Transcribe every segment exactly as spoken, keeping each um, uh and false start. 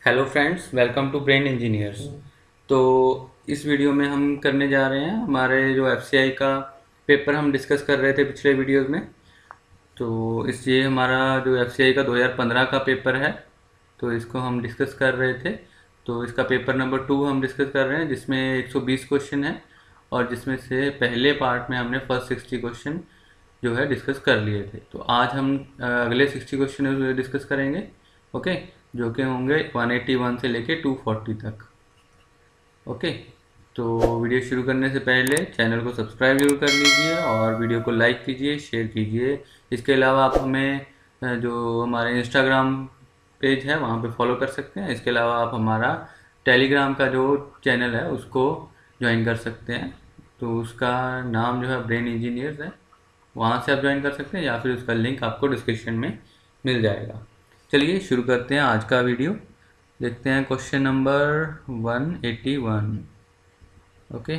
Hello friends, welcome to Brain Engineers. तो इस video में हम करने जा रहे हैं हमारे जो एफसीआई का पेपर हम डिस्कस कर रहे थे पिछले वीडियोस में। तो इस ये हमारा जो एफसीआई का दो हज़ार पंद्रह का पेपर है, तो इसको हम डिस्कस कर रहे थे। तो इसका पेपर नंबर टू हम डिस्कस कर रहे हैं, जिसमें एक सौ बीस क्वेश्चन है और जिसमें से पहले पार्ट में हमने फर्स्ट साठ क्वेश्चन जो है डिस्कस कर लिए थे। तो आज हम अ, अगले साठ क्वेश्चन डिस्कस करेंगे। ओके, जो कि होंगे एक सौ इक्यासी से लेके दो सौ चालीस तक। ओके, तो वीडियो शुरू करने से पहले चैनल को सब्सक्राइब जरूर कर लीजिए और वीडियो को लाइक कीजिए, शेयर कीजिए। इसके अलावा आप हमें अ, जो हमारे इंस्टाग्राम पेज है वहाँ पे फॉलो कर सकते हैं। इसके अलावा आप हमारा टेलीग्राम का जो चैनल है उसको ज्वाइन कर सकते हैं। तो उसका नाम जो है ब्रेन इंजीनियर्स है, वहाँ से आप ज्वाइन कर सकते हैं या फिर उसका लिंक आपको डिस्क्रिप्शन में मिल जाएगा। चलिए शुरू करते हैं आज का वीडियो। देखते हैं क्वेश्चन नंबर एक सौ इक्यासी। ओके,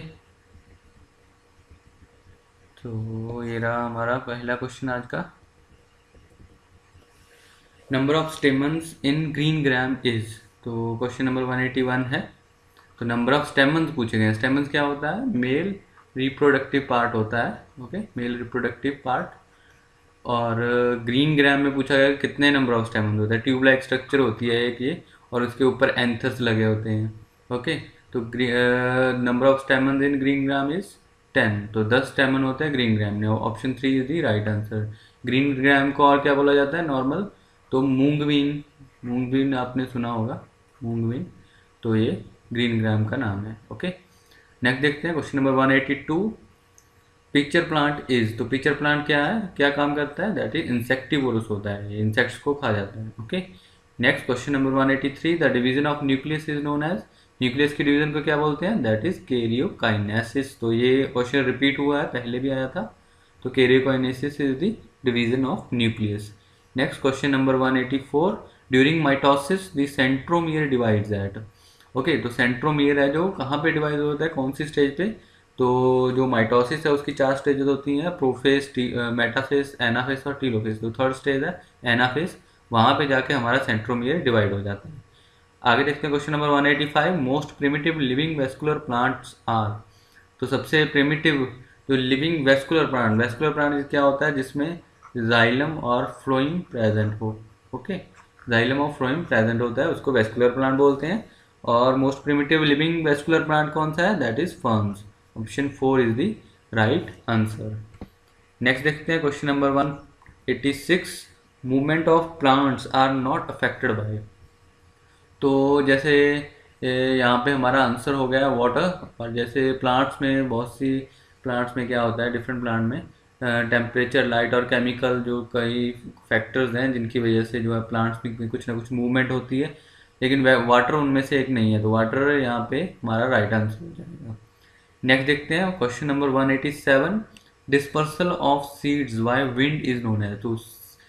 तो ये रहा हमारा पहला क्वेश्चन आज का। Number of stamens in green gram is. तो क्वेश्चन नंबर एक सौ इक्यासी है। तो नंबर ऑफ स्टेमन्स पूछे गए। स्टेमन्स क्या होता है? मेल रिप्रोडक्टिव पार्ट होता है। Okay, male reproductive part. और ग्रीन ग्राम में पूछा गया कितने नंबर ऑफ स्टेमन होते हैं। ट्यूब लाइक स्ट्रक्चर होती है एक ये, और उसके ऊपर एंथर्स लगे होते हैं। ओके, तो number of stamen in green gram is ten. तो दस स्टेमन होते हैं ग्रीन ग्राम में। Option three is the right answer. Green gram को और क्या बोला जाता है नॉर्मल? तो मूंगबीन। मूंगबीन आपने सुना होगा, मूंगबीन। तो ये ग्रीन ग्राम का नाम है। ओके, नेक्स्ट देखते हैं क्वेश्चन नंबर एक सौ बयासी। Pitcher plant is. तो पिक्चर प्लांट क्या है, क्या काम करता है? दैट इज इंसेक्टिवोरस होता है, ये इंसेक्ट्स को खा जाता है। ओके, नेक्स्ट क्वेश्चन नंबर एक सौ तिरासी। The division of nucleus is known as. Nucleus की डिवीजन को क्या बोलते हैं? That is karyokinesis. तो ये क्वेश्चन रिपीट हुआ है, पहले भी आया था। तो karyokinesis is the division of nucleus. Next question number एक सौ चौरासी। During mitosis the centromere divides at. Okay, तो सेंट्रोमियर है जो कहाँ पे डिवाइड होता है, कौन सी स्टेज पे? तो जो माइटोसिस है उसकी चार स्टेजेस होती हैं, प्रोफेस, मेटाफेस, एनाफेस और टीलोफेस। तो थर्ड स्टेज है एनाफेस, वहाँ पे जाके हमारा सेंट्रोमियर डिवाइड हो जाता है। आगे देखते हैं क्वेश्चन नंबर एक सौ पचासी। Most primitive living vascular plants are. तो सबसे प्रिमिटिव जो living vascular plant, vascular plant क्या होता है? जिसमें जाइलम और फ्लोइम प्रेजेंट हो। ओके, जाइलम और फ्लोइम प्रेजेंट होता है, उसको वेस्कुलर प्लांट बोलते हैं। और most primitive living vascular plant कौन सा है? That is ferns. Option four is the right answer. Next देखते हैं क्वेश्चन नंबर एक सौ छियासी। Movement of plants are not affected by. तो जैसे ए, यहाँ पे हमारा आंसर हो गया वाटर। और जैसे प्लांट्स में बहुत सी प्लांट्स में क्या होता है, डिफरेंट प्लांट में टेम्परेचर, लाइट और केमिकल जो कई फैक्टर्स हैं जिनकी वजह से जो है प्लांट्स में कुछ ना कुछ मूवमेंट होती है, लेकिन वाटर उनमें से एक नहीं है। तो वाटर यहाँ पे हमारा राइट आंसर हो जाएगा। नेक्स्ट देखते हैं क्वेश्चन नंबर एक सौ सत्तासी। Dispersal of seeds by wind is known है। तो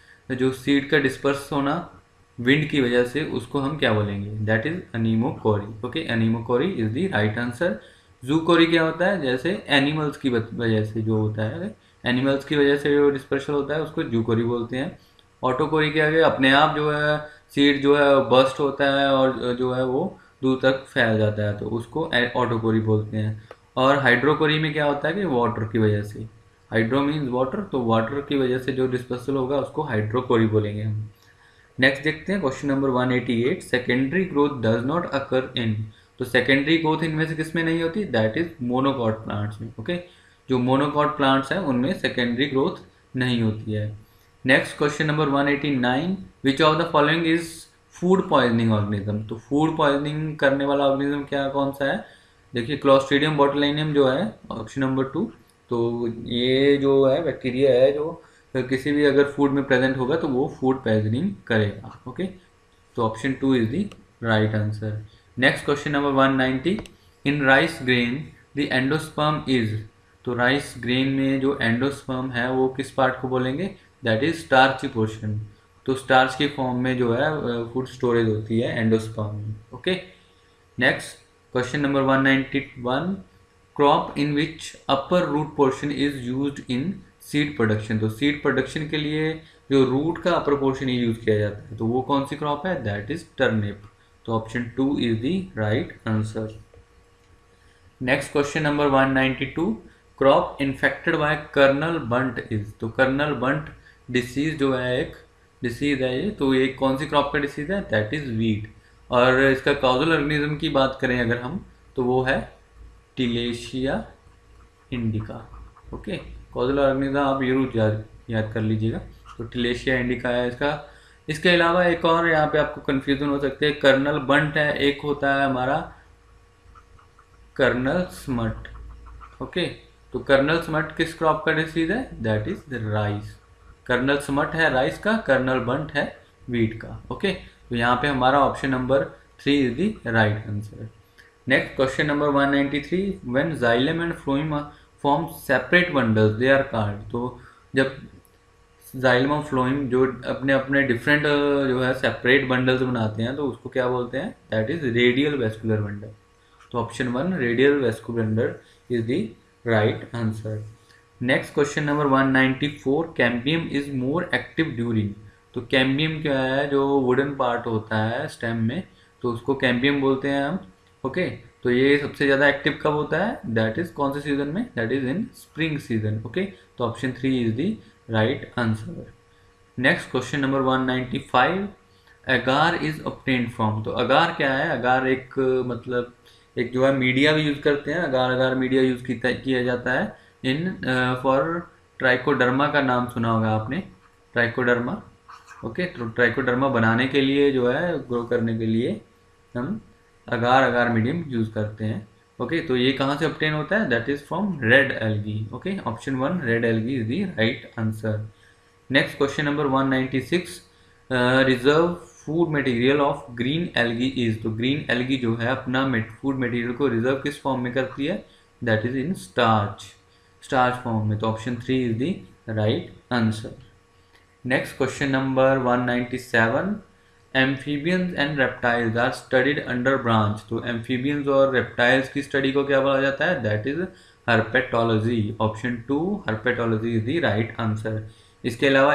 जो सीड का डिस्पर्स होना विंड की वजह से, उसको हम क्या बोलेंगे? That is anemochory. Okay, anemochory is the right answer. Zoochory क्या होता है? जैसे एनिमल्स की वजह से जो होता है, एनिमल्स की वजह से जो डिस्पर्शन होता है उसको जूकोरी बोलते हैं। ऑटोकोरी क्या है? अपने आप जो है सीड जो है बर्स्ट होता है और जो है वो दूर तक फैल जाता है, तो उसको ऑटोकोरी बोलते हैं। और हाइड्रोकोरी में क्या होता है कि वाटर की वजह से, हाइड्रो मीन्स वाटर, तो वाटर की वजह से जो डिस्पर्सल होगा उसको हाइड्रोकोरी बोलेंगे हम। नेक्स्ट देखते हैं क्वेश्चन नंबर एक सौ अट्ठासी। Secondary growth does not occur in. तो सेकेंडरी ग्रोथ इनमें से किसमें नहीं होती? दैट इज मोनोकॉट प्लांट्स में। ओके, जो मोनोकॉट प्लांट्स हैं उनमें सेकेंडरी ग्रोथ नहीं होती है। नेक्स्ट क्वेश्चन नंबर एक सौ नवासी। Which of the following is food poisoning organism. तो फूड पॉइजनिंग करने वाला ऑर्गेनिज्म क्या, कौन सा है? देखिए, क्लोस्ट्रीडियम बोटुलिनम जो है ऑप्शन नंबर टू। तो ये जो है बैक्टीरिया है जो किसी भी अगर फूड में प्रेजेंट होगा तो वो फूड पॉइजनिंग करेगा। ओके, तो option two is the right answer. Next question number एक सौ नब्बे। In rice grain the endosperm is. तो राइस ग्रेन में जो एंडोस्पर्म है वो किस पार्ट को बोलेंगे? That is starchy portion. तो स्टार्च की फॉर्म में जो है फूड स्टोरेज होती है एंडोस्पर्म में। ओके, नेक्स्ट क्वेश्चन नंबर एक सौ इक्यानवे। Crop in which upper root portion is used in seed production. तो सीड प्रोडक्शन के लिए जो रूट का अपर पोर्शन यूज किया जाता है, तो वो कौन सी क्रॉप है? That is turnip. तो option two is the right answer. Next question number one ninety two, crop infected by kernel bunt is. तो कर्नल बंट डिसीज जो है एक डिसीज है ये, तो ये कौन सी क्रॉप का डिसीज है, दैट इज वीट। और इसका कॉजल ऑर्गेनिज्म की बात करें अगर हम, तो वो है Tilletia indica. Okay, causal organism आप जरूर याद याद कर लीजिएगा, तो टिलेशिया इंडिका है इसका। इसके अलावा एक और यहाँ पे आपको कंफ्यूजन हो सकती है, कर्नल बंट है, एक होता है हमारा कर्नल स्मट। ओके, तो कर्नल स्मट किस क्रॉप का डिसीज है, that is the rice. Kernel smut है राइस का, कर्नल बंट है वीट का। ओके, तो यहाँ पे हमारा option number three is the right answer. Next question number one ninety three, when xylem and phloem form separate bundles they are called. तो जब जाइलम और फ्लोएम जो अपने अपने डिफरेंट जो है सेपरेट बंडल्स बनाते हैं, तो उसको क्या बोलते हैं, that is radial vascular bundle. तो option one radial vascular bundle is the right answer. Next question number one ninety four, cambium is more active during. तो कैम्बियम क्या है, जो वुडन पार्ट होता है स्टेम में, तो उसको कैम्बियम बोलते हैं हम। ओके, तो ये सबसे ज़्यादा एक्टिव कब होता है, दैट इज कौन से सीजन में, that is in spring season. Okay, तो option three is the right answer. Next question number one ninety five, agar is obtained from. तो अगार क्या है, अगार एक मतलब एक जो है मीडिया भी यूज करते हैं, अगार अगार मीडिया यूज किया जाता है इन फॉर ट्राइकोडर्मा का नाम सुना होगा आपने, ट्राइकोडर्मा। ओके, तो ट्राइकोडर्मा बनाने के लिए जो है, ग्रो करने के लिए हम अगार अगार मीडियम यूज करते हैं। ओके, तो ये कहाँ से ऑब्टेन होता है, that is from red algae. Okay, option one red algae is the right answer. Next question number one ninety six, reserve food material of green algae is. तो green algae जो है अपना फूड मटेरियल को reserve किस form में करती है, that is in starch, starch form में। तो option three is the right answer. Next question number one ninety seven, amphibians and reptiles are studied under branch. तो एम्फीबियंस और रेप्टाइल्स की स्टडी को क्या बोला जाता है, that is herpetology. Option two herpetology is the right answer. इसके अलावा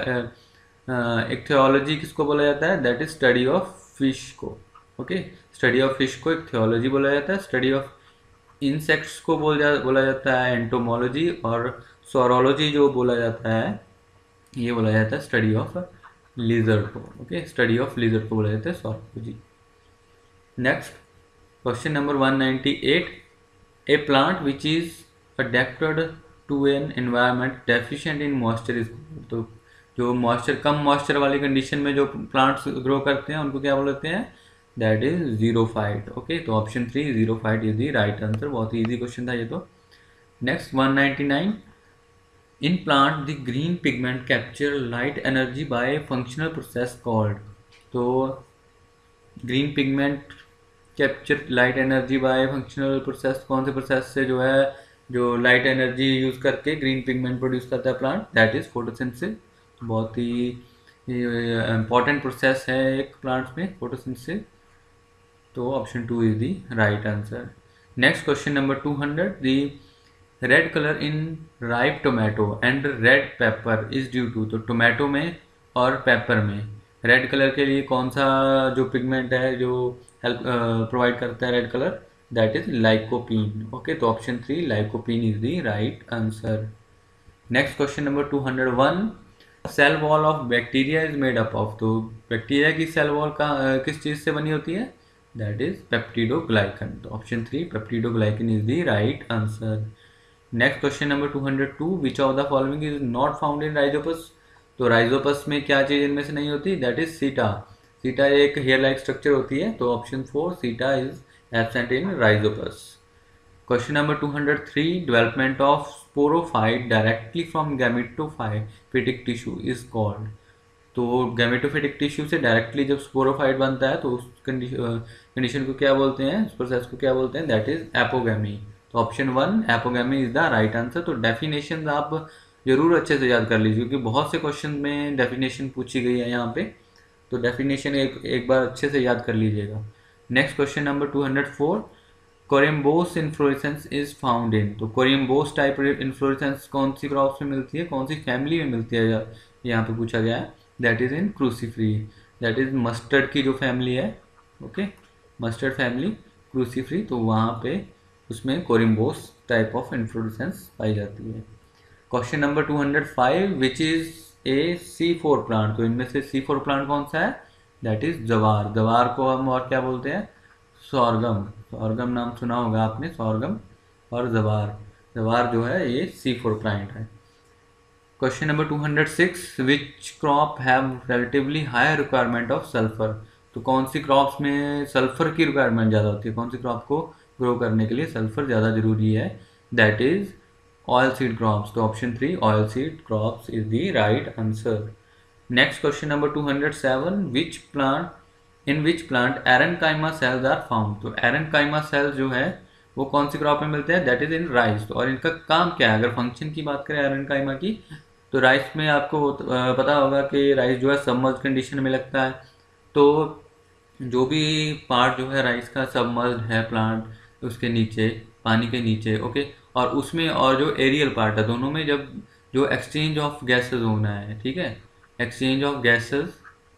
इक्थियोलॉजी किसको बोला जाता है, that is study of fish को। ओके, स्टडी ऑफ फिश को इक्थियोलॉजी बोला जाता है। स्टडी ऑफ इंसेक्ट्स को बोल जा बोला जाता है एंटोमोलॉजी, और सोरोलॉजी जो बोला जाता है, ये बोला जाता है स्टडी ऑफ लिजर्ड को। ओके, स्टडी ऑफ लिजर्ड को बोला जाता है saurology. Next question number one ninety eight, a plant which is adapted to an environment deficient in moisture is. तो जो मॉइस्चर कम मॉइस्चर वाली कंडीशन में जो प्लांट्स ग्रो करते हैं उनको क्या बोलते हैं, दैट इज जीरोफाइट। ओके, तो option three xerophyte is the right answer. बहुत ही इजी क्वेश्चन था ये तो। Next one ninety nine, in plant the green pigment capture light energy by functional process called. तो green pigment capture light energy by functional process, कौन से process से जो है जो लाइट एनर्जी यूज करके ग्रीन पिगमेंट प्रोड्यूस करता है प्लांट, दैट इज फोटोसिंथेसिस। बहुत ही इंपॉर्टेंट प्रोसेस है एक प्लांट्स में, फोटोसिंथेसिस। तो option two is the right answer. Next question number two hundred, the red colour in ripe tomato and red pepper is due to. तो tomato में और paper में red colour के लिए कौन सा जो पिगमेंट है जो हेल्प प्रोवाइड करता है red colour, that is lycopene. Okay, तो option three lycopene is the right answer. Next question number two hundred one, cell wall of bacteria is made up of. तो बैक्टीरिया की cell wall का uh, किस चीज से बनी होती है, दैट इज पेप्टिडोग्लाइकन। तो option three peptidoglycan is the right answer. Next question number two hundred two, which of the following is not found in Rhizopus. तो राइजोपस में क्या चीज इनमें से नहीं होती, दैट इज सीटा। सीटा एक हेयर लाइक स्ट्रक्चर होती है, तो option four seta is absent in Rhizopus. Question number two hundred three, development of sporophyte directly from gametophytic tissue is called. तो गैमेटोफाइटिक टिश्यू से डायरेक्टली जब स्पोरोफाइट बनता है तो उस कंडीशन को क्या बोलते हैं, उस प्रोसेस को क्या बोलते हैं, दैट इज एपोगैमी। तो option one apogamy is the right answer. तो डेफिनेशन आप जरूर अच्छे से याद कर लीजिए, क्योंकि बहुत से क्वेश्चन में डेफिनेशन पूछी गई है यहाँ पे, तो डेफिनेशन एक एक बार अच्छे से याद कर लीजिएगा। Next question number two hundred four, corymbose inflorescence is found in. तो कोरिम्बोस टाइप इन्फ्लोरेसेंस कौन सी क्रॉप्स में मिलती है, कौन सी फैमिली में मिलती है, यहाँ पे पूछा गया है, that is in Cruciferae. That is mustard की जो फैमिली है, ओके, मस्टर्ड फैमिली क्रूसीफेरी, तो वहाँ पे उसमें कोरिम्बोस टाइप ऑफ इन्फ्लोरेसेंस पाई जाती है। Question number two hundred five, which is a C four plant, तो इनमें से सी फोर प्लांट कौन सा है, दैट इज जवार। जवार को हम और क्या बोलते हैं, सॉर्गम। सॉर्गम नाम सुना होगा आपने, सॉर्गम और जवार। जवार जो है ये सी फोर प्लांट है। Question number two hundred six, which crop have relatively high requirement of sulphur, तो कौन सी क्रॉप्स में सल्फर की रिक्वायरमेंट ज़्यादा होती है, कौन सी क्रॉप को ग्रो करने के लिए सल्फर ज़्यादा जरूरी है, that is oil seed crops. तो option three oil seed crops is the right answer. Next question number two hundred seven, which plant in which plant aerenchyma cells are found, तो aerenchyma sales जो है वो कौन सी crop में मिलते हैं, दैट इज इन राइस। और इनका काम क्या है, अगर फंक्शन की बात करें एरनकाइमा की, तो राइस में आपको पता होगा कि राइस जो है सबमर्ज कंडीशन में लगता है, तो जो भी पार्ट जो है राइस का सबमर्ज है प्लांट उसके नीचे, पानी के नीचे, ओके, और उसमें और जो एरियल पार्ट है, दोनों में जब जो एक्सचेंज ऑफ गैसेस होना है, ठीक है, एक्सचेंज ऑफ गैसेस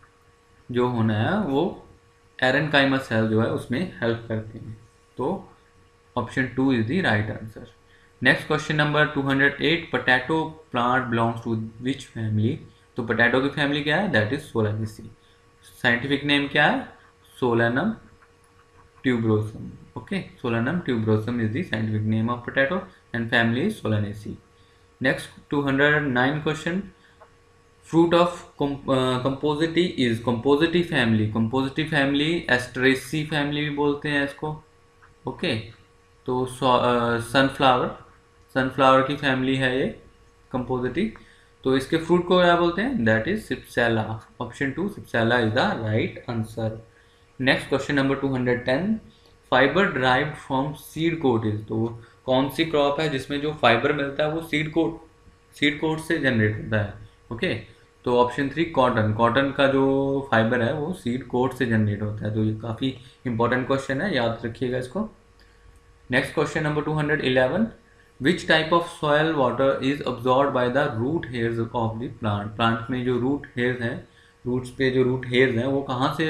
जो होना है वो एरनकाइमा सेल जो है उसमें हेल्प करते हैं। तो option two is the right answer. Next question number two hundred eight, potato plant belongs to which family, तो पोटैटो की फैमिली क्या है, that is Solanaceae. Scientific name क्या है, Solanum tuberosum, okay, Solanum tuberosum is the scientific name of potato and family is Solanaceae. Next two hundred nine question, fruit of Compositae is, Compositae family, Compositae family Asteraceae family भी बोलते हैं इसको, okay, तो sunflower, sunflower की family है ये Compositae, तो इसके फ्रूट को क्या बोलते हैं, that is cypsela. Option two cypsela is the right answer. Next question number two hundred ten, fibre derived from seed coat is, तो कौन सी क्रॉप है जिसमें जो फाइबर मिलता है वो सीड कोट, सीड कोट से जनरेट होता है, ओके, तो ऑप्शन थ्री कॉटन, कॉटन का जो फाइबर है वो सीड कोट से जनरेट होता है। तो ये काफ़ी इंपॉर्टेंट क्वेश्चन है, याद रखिएगा इसको। Next question number two hundred eleven, which type of soil water is absorb by the root hairs of the plant, plant में जो रूट हेयर्स हैं, रूट्स पे जो रूट हेयर्स हैं वो कहाँ से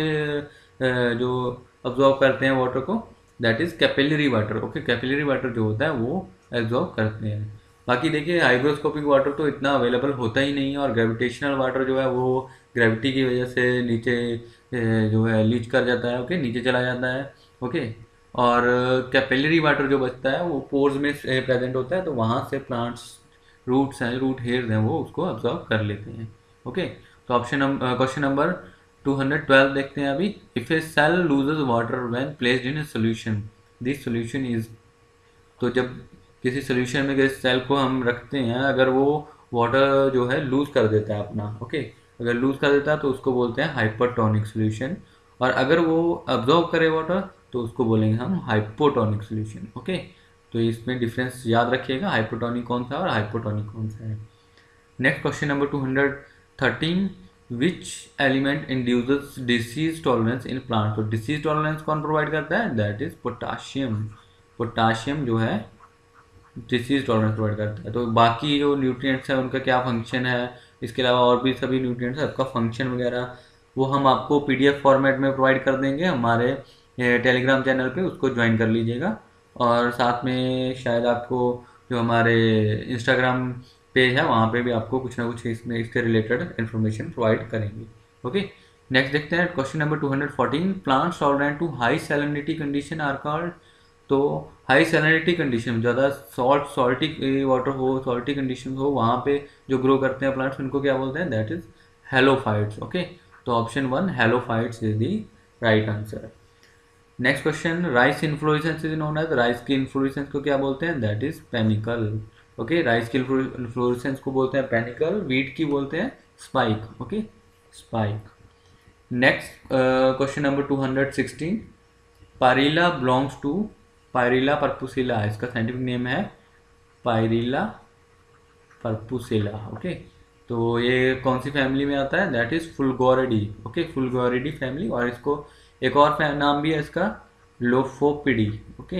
जो अब्जॉर्ब करते हैं वाटर को, that is capillary water, okay, capillary water जो होता है वो एब्जॉर्ब करते हैं। बाकी देखिए हाइग्रोस्कोपिक वाटर तो इतना अवेलेबल होता ही नहीं है, और ग्रेविटेशनल वाटर जो है वो ग्रेविटी की वजह से नीचे जो है लीच कर जाता है, ओके, नीचे चला जाता है, ओके, और कैपिलरी वाटर जो बचता है वो पोर्स में प्रेजेंट होता है, तो वहाँ से प्लांट्स रूट्स हैं, रूट हेयर्स हैं, वो उसको अब्जॉर्ब कर लेते हैं, ओके। तो option question number two hundred twelve देखते हैं अभी, if a cell loses water when placed in a solution, this solution is, तो जब किसी सोल्यूशन में किसी सेल को हम रखते हैं, अगर वो वाटर जो है लूज कर देता है अपना, ओके, अगर लूज कर देता है तो उसको बोलते हैं हाइपरटोनिक सोल्यूशन, और अगर वो अब्जॉर्ब करे वाटर तो उसको बोलेंगे हम हाइपोटोनिक सोल्यूशन, ओके। तो इसमें डिफरेंस याद रखिएगा, हाइपोटोनिक कौन सा है और हाइपोटोनिक कौन सा है। Next question number two hundred thirteen, which element induces disease tolerance in plant, तो डिसीज टॉलरेंस कौन प्रोवाइड करता है, दैट इज पोटाशियम। पोटाशियम जो है डिसीज टॉलरेंस प्रोवाइड करता है। तो बाकी जो न्यूट्रिएंट्स है उनका क्या फंक्शन है, इसके अलावा और भी सभी न्यूट्रिएंट्स है, सबका फंक्शन वगैरह वो हम आपको पीडीएफ फॉर्मेट में प्रोवाइड कर देंगे हमारे टेलीग्राम चैनल पे, उसको ज्वाइन कर लीजिएगा। और साथ में शायद आपको जो हमारे इंस्टाग्राम पेज है वहाँ पे भी आपको कुछ ना कुछ इसमें इसके रिलेटेड इन्फॉर्मेशन प्रोवाइड करेंगे, ओके। नेक्स्ट देखते हैं question number two hundred fourteen, plants tolerant to high salinity condition are called, तो हाई सैलिनिटी कंडीशन, ज़्यादा सॉल्ट सॉल्टी वाटर हो, सॉल्टी कंडीशन हो, वहाँ पे जो ग्रो करते हैं प्लांट्स उनको क्या बोलते हैं, दैट इज हेलोफाइट्स, ओके। तो option one halophytes is the right answer. Next question, rice inflorescence is known as, rice की इन्फ्लोरेसेंस को क्या बोलते हैं, that is panicle, okay, rice की इन्फ्लोरेसेंस को बोलते हैं पेनिकल, वीट की बोलते हैं spike, okay, spike. Next question number two hundred sixteen, Pyrilla belongs to, Pyrilla perpusilla, इसका साइंटिफिक नेम है पायरिला परपुसिला, ओके। तो ये कौन सी फैमिली में आता है, that is Fulgoridae, okay, Fulgoridae family, और इसको एक और नाम भी है इसका लोफोपिडी, ओके,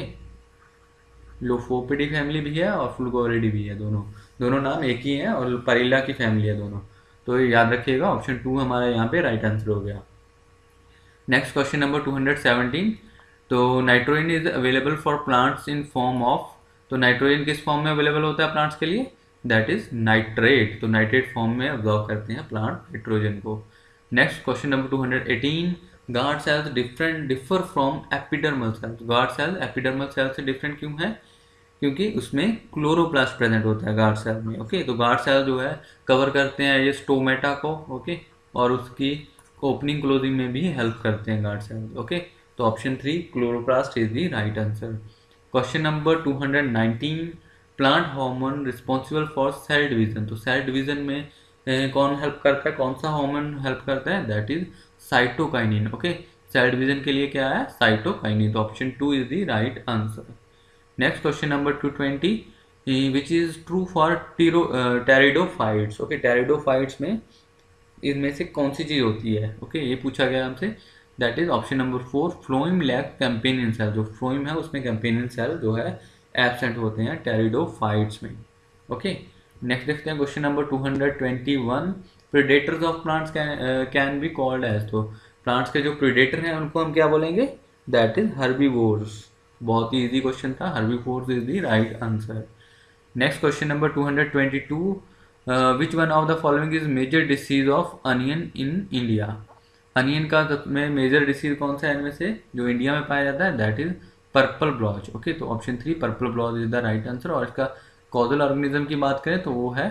लोफोपिडी फैमिली भी है और फुलगोरिडी भी है, दोनों दोनों नाम एक ही है और पायरिला की फैमिली है दोनों। तो याद रखिएगा ऑप्शन टू हमारा यहाँ पे राइट आंसर हो गया। Next question number two hundred seventeen, तो nitrogen is available for plants in form of, तो नाइट्रोजन किस फॉर्म में अवेलेबल होता है प्लांट्स के लिए, दैट इज नाइट्रेट, तो नाइट्रेट फॉर्म में ऑब्जॉर्व करते हैं प्लांट नाइट्रोजन को। Next question number two hundred eighteen, guard cells different differ from epidermal cells, guard cell epidermal cell से डिफरेंट क्यों है, क्योंकि उसमें क्लोरोप्लास्ट प्रेजेंट होता है गार्ड सेल में। ओके, तो गार्ड सेल जो है कवर करते हैं ये स्टोमेटा को, ओके, और उसकी ओपनिंग क्लोजिंग में भी हेल्प करते हैं गार्ड सेल। ओके, तो option three chloroplast is the right answer. Question number two hundred nineteen, plant hormone responsible for cell division, तो सेल डिवीजन में ए, कौन हेल्प करता है, कौन सा हार्मोन हेल्प करता है, that is cytokinin. Okay, cell division के लिए क्या है, साइटोकाइनिन, तो option two is the right answer. Next question number two twenty, which is true for pteridophytes. Okay, pteridophytes में इनमें से कौन सी चीज़ होती है, ओके okay, ये पूछा गया हमसे, that is option number four phloem lack companion cell, जो फ्लोइम है उसमें कैंपेनियन सेल जो है एब्सेंट होते हैं टेरिडोफाइट्स में। ओके, नेक्स्ट देखते हैं question number two hundred twenty one, predators of plants can be called as, तो प्लांट्स के जो प्रेडेटर हैं उनको हम क्या बोलेंगे, दैट इज हर्बीवोर्स। बहुत ही इजी क्वेश्चन था, herbivores is the right answer. Next question number two hundred twenty two, which one of the following is major disease of onion in India, onion का में मेजर डिसीज कौन सा है इनमें से जो इंडिया में पाया जाता है, that is purple blotch. Okay, तो option three purple blotch is the right answer. और इसका कॉजल ऑर्गेनिज्म की बात करें तो वो है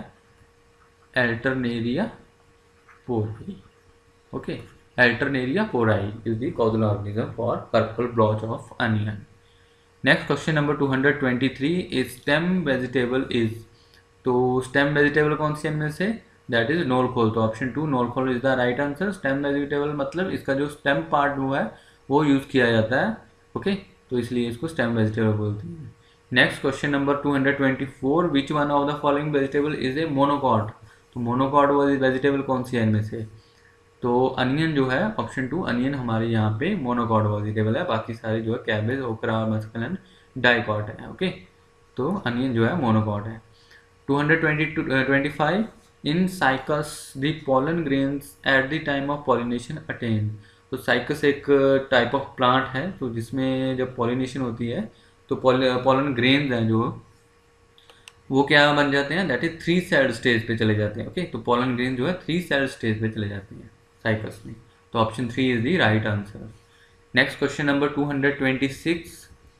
Alternaria porri. Okay, Alternaria porri is the causal organism for purple blotch of onion. Next question number two hundred twenty three, stem vegetable is, तो stem vegetable कौन सी इनमें से, दैट इज नोलखोल, तो option two knolkhol is the right answer. Stem vegetable मतलब इसका जो stem part वो है वो यूज किया जाता है। ओके, तो इसलिए इसको स्टेम वेजिटेबल बोलते हैं। Next question number two hundred twenty four, which one of the following vegetable is a monocot, तो मोनोकॉट वेजिटेबल कौन सी है इनमें से, तो अनियन जो है ऑप्शन टू अनियन हमारे यहाँ पे मोनोकॉट वेजिटेबल है, बाकी सारे जो है कैबेज, ओकरा, मस्कलन, डाइकॉट है। ओके, तो अनियन जो है मोनोकॉट है। Two hundred twenty five, in cycas the pollen grains at the time of pollination attain, तो साइकस एक टाइप ऑफ प्लांट है, तो जिसमें जब पॉलिनेशन होती है तो पोलन ग्रेन्स हैं जो वो क्या बन जाते हैं, that is three celled stage पे चले जाते हैं। ओके, तो पोलन ग्रेन जो है थ्री सेड स्टेज पे चले जाते हैं साइकस में, तो option three is the right answer. Next question number two hundred twenty six,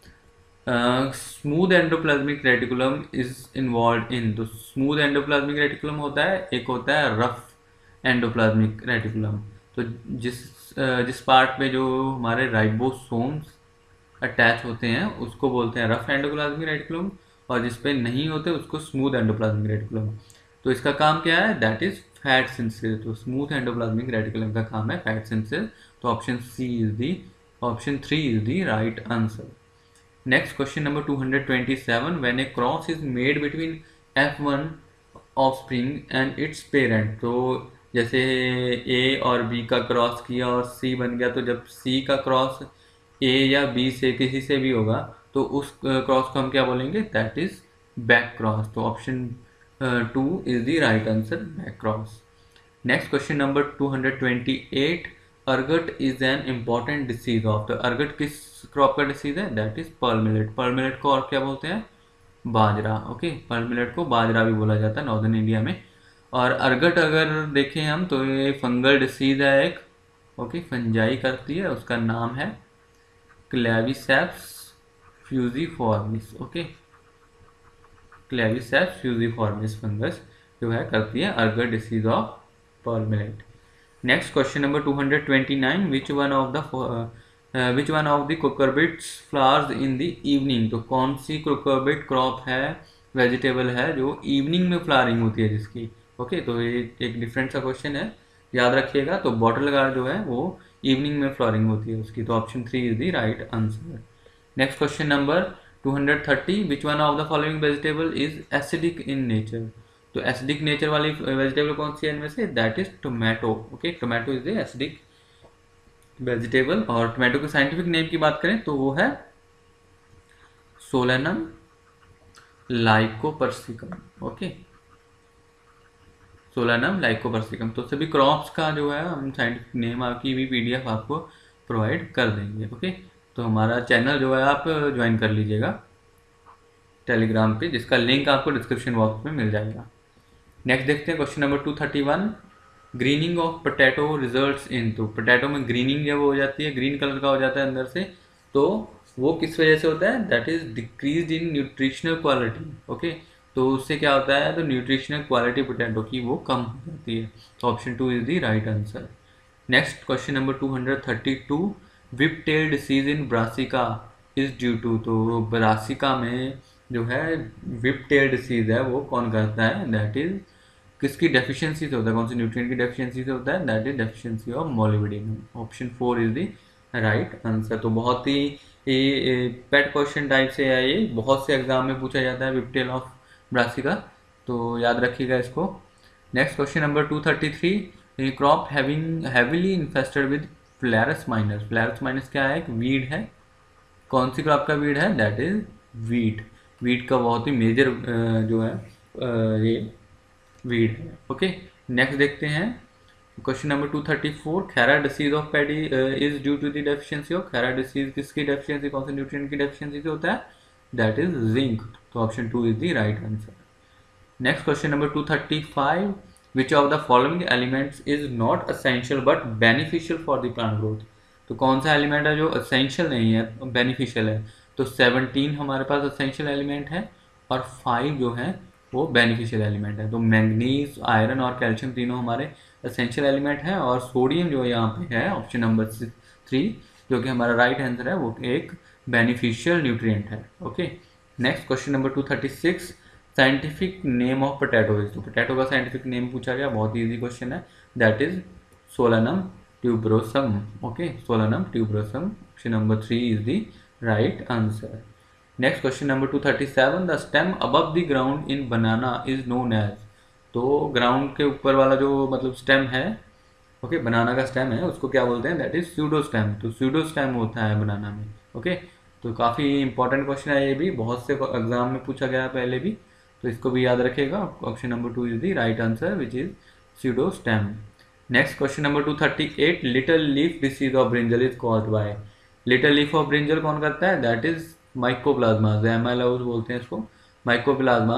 smooth endoplasmic reticulum is involved in, तो स्मूथ एंडोप्लाज्मिक रेटिकुलम होता है, एक होता है रफ एंडोप्लाज्मिक रेटिकुलम, तो जिस uh, जिस पार्ट पे जो हमारे राइबोसोम्स अटैच होते हैं उसको बोलते हैं रफ एंडोप्लाज्मिक रेटिकुलम, और जिस पे नहीं होते उसको स्मूथ एंडोप्लाज्मिक रेटिकुलम। तो इसका काम क्या है, दैट इज फैट सिंथेसिस, तो स्मूथ एंडोप्लाज्मिक रेटिकुलम का काम है फैट सिंथेसिस, तो option C is the option three is the right answer. Next question number two hundred twenty seven, when a cross is made between F one offspring and its parent, तो जैसे ए और B का cross किया और सी बन गया, तो जब सी का क्रॉस ए या बी से किसी से भी होगा तो उस क्रॉस को हम क्या बोलेंगे, दैट इज बैक क्रॉस, तो option two is the right answer, back cross. Next question number two hundred twenty eight, ergot is an important disease of, तो अर्गट किस क्रॉप का डिसीज है, that is pearl millet, pearl millet को और क्या बोलते हैं, बाजरा। ओके, पर्ल मिलेट को बाजरा भी बोला जाता है नॉर्दर्न इंडिया में। और अर्गट अगर देखें हम तो ये फंगल डिसीज है एक, ओके, फंजाई करती है, उसका नाम है Claviceps fusiformis. Okay, Claviceps fusiformis fungus जो है करती है ergot disease of pearl millet. Next question number two hundred twenty nine, which one of the which one of the cucurbits flowers in the evening, तो कौन सी cucurbit crop है, vegetable है जो इवनिंग में फ्लावरिंग होती है जिसकी। ओके, तो ये एक डिफरेंट सा क्वेश्चन है, याद रखिएगा। तो बॉटल गार्ड जो है वो इवनिंग में फ्लावरिंग होती है उसकी, तो option three is the right answer. Next question number two hundred thirty, which one of the following vegetable is acidic in nature, तो एसिडिक नेचर वाली वेजिटेबल कौन सी है इनमें से, that is tomato. Okay, tomato is the acidic vegetable. और tomato के scientific name की बात करें तो वो है Solanum lycopersicum. Okay, Solanum lycopersicum. तो सभी क्रॉप्स का जो है हम साइंटिफिक नेम आपकी भी पीडीएफ आपको प्रोवाइड कर देंगे। ओके, तो हमारा चैनल जो है आप ज्वाइन कर लीजिएगा टेलीग्राम पे, जिसका लिंक आपको डिस्क्रिप्शन बॉक्स में मिल जाएगा। नेक्स्ट देखते हैं question number two thirty one, greening of potato results in. तो पोटैटो में ग्रीनिंग जब हो जाती है, ग्रीन कलर का हो जाता है अंदर से, तो वो किस वजह से होता है? That is decrease in nutritional quality. Okay, तो उससे क्या होता है? तो न्यूट्रिशनल क्वालिटी पोटैटो की वो कम हो जाती है। तो option two is the right answer. Next question number two hundred thirty two, whip tail disease in Brassica is due to. तो ब्रासिका में जो है विप टेल डिसीज है वो कौन करता है? दैट इज किसकी डेफिशिएंसी से होता है? कौन सी न्यूट्रिएंट की डेफिशिएंसी से होता है? That is deficiency of molybdenum. Option four is the right answer. तो बहुत ही ये पेट क्वेश्चन टाइप से है, ये बहुत से एग्जाम में पूछा जाता है विपटेल ऑफ ब्रासिका, तो याद रखिएगा इसको। Next question number two thirty three, crop having heavily infested with Phalaris minor. Phalaris minor क्या है? एक वीड है। कौन सी क्रॉप का वीड है? That is wheat. वीट का बहुत ही मेजर जो है ये वीड है। ओके, नेक्स्ट देखते हैं question number two thirty four, khaira disease of paddy is due to the deficiency of. Khaira disease किसकी डेफिशिएंसी, कौन से न्यूट्रिएंट की डेफिशिएंसी से होता है? That is zinc. तो option two is the right answer. Next question number two thirty five, which of the following elements is not essential but beneficial for the plant growth. तो कौन सा element है जो essential नहीं है, beneficial है? तो सेवनटीन हमारे पास असेंशियल एलिमेंट है और फाइव जो है वो बेनिफिशियल एलिमेंट है। तो मैंगनीज, आयरन और कैल्शियम तीनों हमारे असेंशियल एलिमेंट है, और सोडियम जो यहाँ पे है ऑप्शन नंबर थ्री जो कि हमारा राइट आंसर है, वो एक बेनिफिशियल न्यूट्रिएंट है। Okay, next question number two thirty six, scientific name of potato is. तो पोटैटो का साइंटिफिक नेम पूछा गया, बहुत ही इजी क्वेश्चन है, that is Solanum tuberosum. Okay, Solanum tuberosum, option number three is the right answer. Next question number two thirty seven, the stem above the ground in banana is known as. तो ground के ऊपर वाला जो मतलब stem है, okay, बनाना का stem है, उसको क्या बोलते हैं? That is pseudo stem. तो स्यूडो स्टेम होता है बनाना में। ओके, तो काफ़ी इंपॉर्टेंट क्वेश्चन है, ये भी बहुत से एग्जाम में पूछा गया है पहले भी, तो इसको भी याद रखिएगा। Option number two is the right answer which is pseudo stem. Next question number two thirty eight, little leaf disease of brinjal is caused by. Little leaf of brinjal कौन करता है? दैट इज माइकोप्लाज्मा, एमाइलोज बोलते हैं इसको, mycoplasma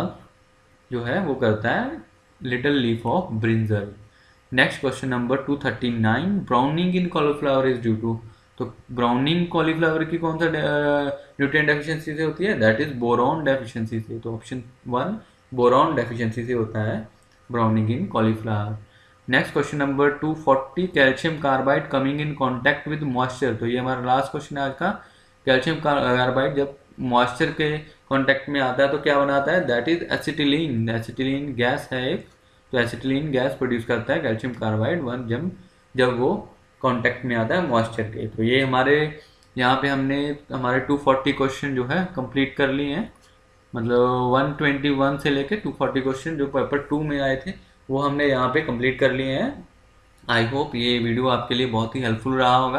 जो है वो करता है little leaf of brinjal. Next question number two thirty nine, browning in cauliflower is due to. तो ब्राउनिंग कॉलीफ्लावर की कौन सा न्यूट्रिएंट डेफिशिएंसी से होती है? दैट इज बोरॉन डेफिशिएंसी से। तो ऑप्शन वन बोरॉन डेफिशिएंसी से होता है browning in cauliflower. Next question number two forty, calcium carbide coming in contact with moisture. तो ये हमारा लास्ट क्वेश्चन है आज का। कैल्शियम कार्बाइड जब मॉइस्चर के कांटेक्ट में आता है तो क्या बनाता है? That is acetylene. Acetylene gas है एक, तो एसिटिलीन गैस प्रोड्यूस करता है कैल्शियम कार्बाइड वन जब जब वो कांटेक्ट में आता है मॉइस्चर के। तो ये हमारे यहाँ पे हमने हमारे टू फोर्टी क्वेश्चन जो है कंप्लीट कर लिए हैं, मतलब वन ट्वेंटी वन से लेके टू फोर्टी क्वेश्चन जो पेपर टू में आए थे वो हमने यहाँ पे कंप्लीट कर लिए हैं। आई होप ये वीडियो आपके लिए बहुत ही हेल्पफुल रहा होगा।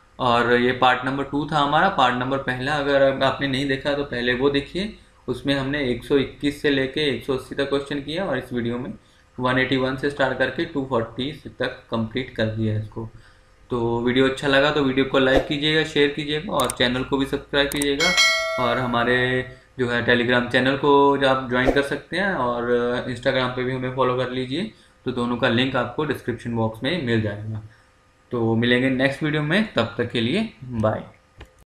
और ये पार्ट नंबर टू था हमारा। पार्ट नंबर पहला अगर आपने नहीं देखा तो पहले वो देखिए, उसमें हमने एक सौ इक्कीस से लेके एक सौ अस्सी तक क्वेश्चन किया, और इस वीडियो में वन एटी वन से स्टार्ट करके टू फोर्टी तक कंप्लीट कर दिया है इसको। तो वीडियो अच्छा लगा तो वीडियो को लाइक कीजिएगा, शेयर कीजिएगा, और चैनल को भी सब्सक्राइब कीजिएगा, और हमारे जो है टेलीग्राम चैनल को आप ज्वाइन कर सकते हैं, और इंस्टाग्राम पे भी हमें फॉलो कर लीजिए। तो दोनों का लिंक आपको डिस्क्रिप्शन बॉक्स में मिल जाएगा। तो मिलेंगे नेक्स्ट वीडियो में, तब तक के लिए बाय।